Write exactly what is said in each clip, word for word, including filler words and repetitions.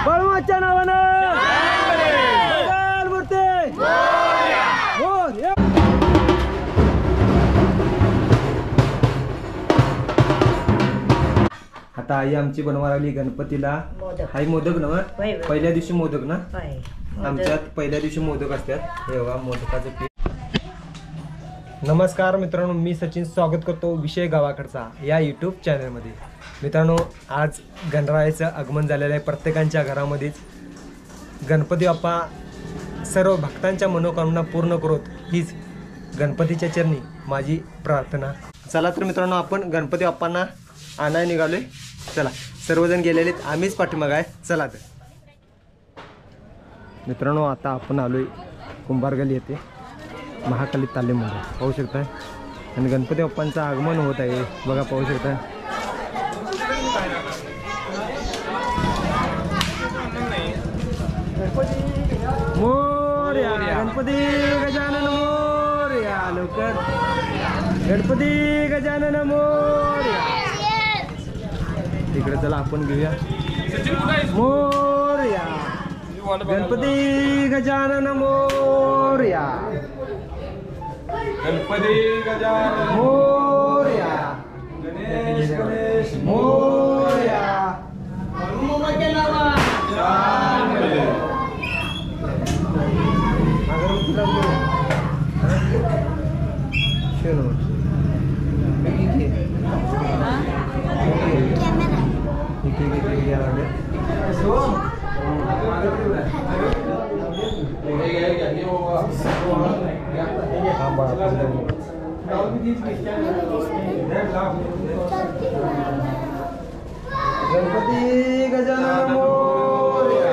बाळूमाच्या नावानं मंगल मूर्ती मोरया. आता आई आमची बनवा लागली गणपतीला आई मोदक ना. पहिल्या दिवशी मोदक ना आमच्यात पहिल्या दिवशी मोदक असतात. हे बघा मोदकाचं पीठ. नमस्कार मित्रांनो, मी सचिन स्वागत करतो विषय गावाकडचा या यूट्यूब चॅनलमध्ये. मित्रांनो, आज गणरायाचं आगमन झालेलं आहे. प्रत्येकांच्या घरामध्येच गणपती बाप्पा सर्व भक्तांच्या मनोकामना पूर्ण करोत हीच गणपतीच्या चरणी माझी प्रार्थना. चला तर मित्रांनो, आपण गणपती बाप्पांना आणायला निघालोय. चला, सर्वजण गेलेले आहेत, आम्हीच पाठीमाग आहे. चला तर मित्रांनो, आता आपण आलोय कुंभारगली येथे महाकाली तालीममध्ये. पाहू शकताय आणि गणपती बाप्पांचं आगमन होत आहे. बघा, पाहू शकताय. मोरया गणपती गजानन मोरया. लवकर गणपती गजानन मोरया. तिकडे चला आपण घेऊया. मोरया गणपती गजानन मोरया. गणपती गजानन मोरया. मोरया. गणपती गजानन मोरया.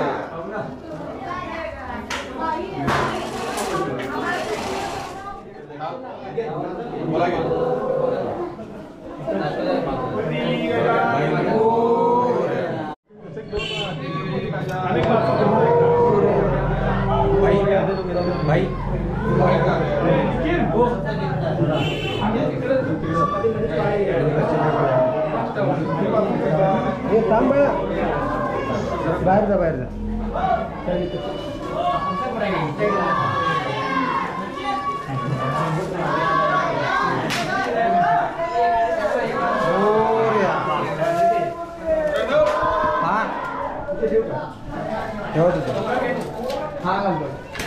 भाई थांब बाळा, बाहेर जा बाहेर जा. हा घालतो.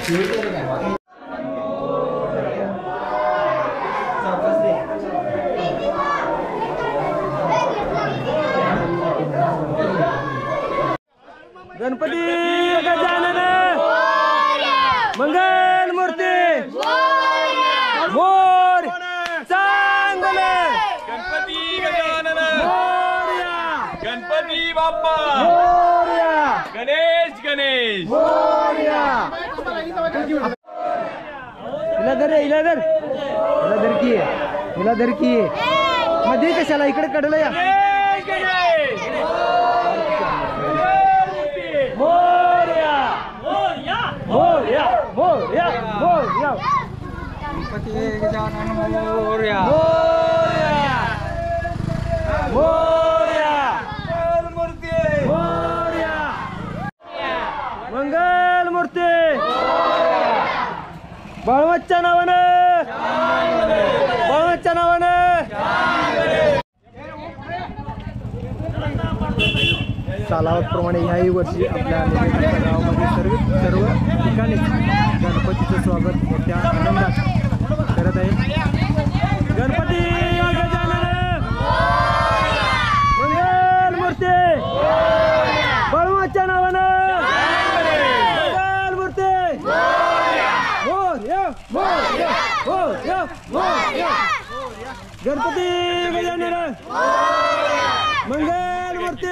गणपती गजानन मंगल मूर्ती मोर चांगले. गणपती गजानन मोरया. गणपती बाप्पा मोरया. गणेश गणेश मोरया. हिला धर रे, हिला धर, हिला धर की, हिला धर की. मध्ये कशाला इकडे कडलं या. मोरया मोरया मोरया मोरया मोरया. गणपती गजानन मोरया मोरया मोरया. मंगल मूर्ती मोरया. मंगल मूर्ती बाळूमाच्या नावानं बाळूमाच्या नावानं. सालावतप्रमाणे ह्याही वर्षी आपल्या गावामध्ये सर्व सर्व ठिकाणी गणपतीचं स्वागत मोठ्या आनंदात करत आहे. गणपती गजानन मंगल मूर्ती बाळूमाच्या नावानं मंगल मूर्ती मोरया मोरया मोरया मोरया. गणपती गजानन मंगल मूर्ती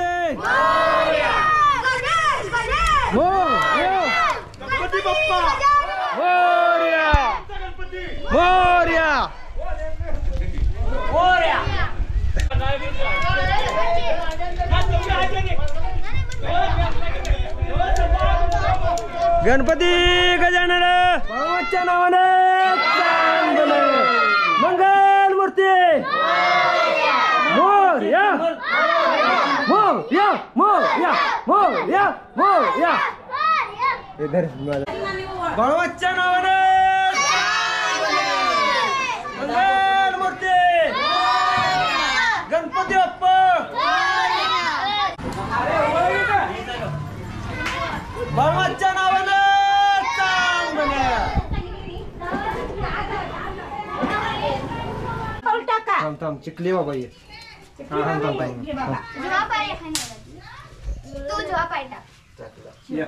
गणपती बाप्पा मोरया मोरया मोरया. गणपती गजानन बाळूमाच्या नावानं चांगले. मंगल मूर्ती मोरया मोरया मोरया मोरया मोरया मोरया इधर बाळूमाच्या नावाने मंगल मूर्ती गणपती बाप्पा बाळूमाच्या नावाने थांब थांब चिकली बाबा ये हा हा थांब थांब या.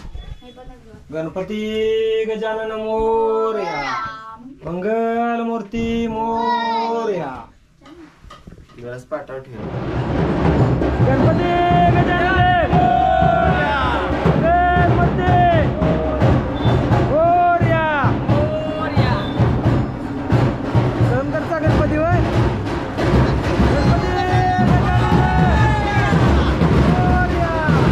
गणपती गजानन मोरया मंगल मूर्ती मोरया गरज पाठव ठेव गणपती गजानन मंगल मूर्ती मोरया मोरया नंतरचा गणपती होय गणपती गजानन मोरया.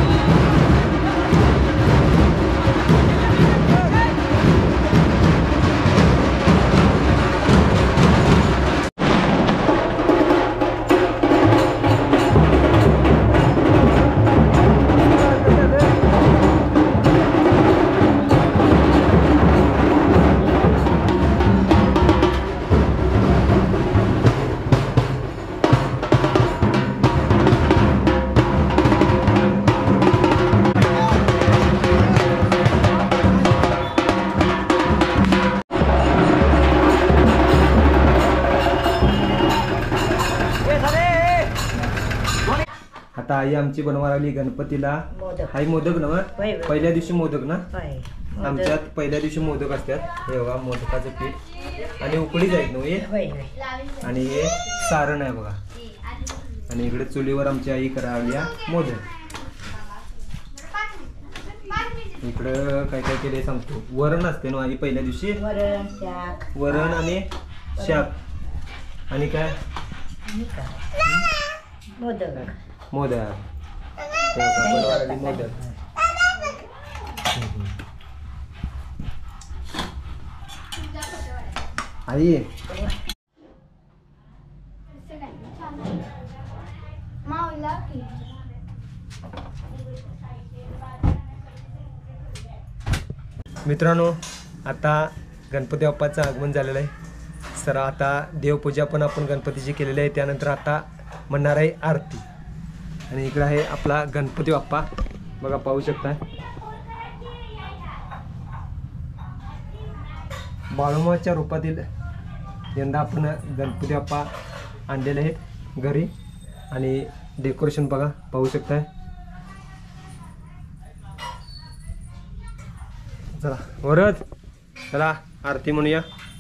आता आई आमची बनवा लागली गणपतीला आई मोदक ना पहिल्या दिवशी मोदक ना आमच्यात पहिल्या दिवशी मोदक असतात हे बघा मोदकाचं पीठ आणि उकडीच आहेत ना हे आणि हे सारण आहे बघा आणि इकडे चुलीवर आमची आई करावल्या मोदक इकडं काय काय केले सांगतो वरण असते ना आई पहिल्या दिवशी वरण आणि शाक आणि काय मोदक मोदक मोदक आई मित्रांनो आता गणपती बाप्पाचं आगमन झालेलं आहे सर आता देवपूजा पण आपण गणपतीची केलेली आहे त्यानंतर आता म्हणणार आहे आरती आणि इकडे आहे आपला गणपती बाप्पा बघा पाहू शकता बाळूमाच्या रूपातील यंदा आपण गणपती बाप्पा आणलेले आहेत घरी आणि डेकोरेशन बघा पाहू शकताय चला वरद चला आरती म्हणूया.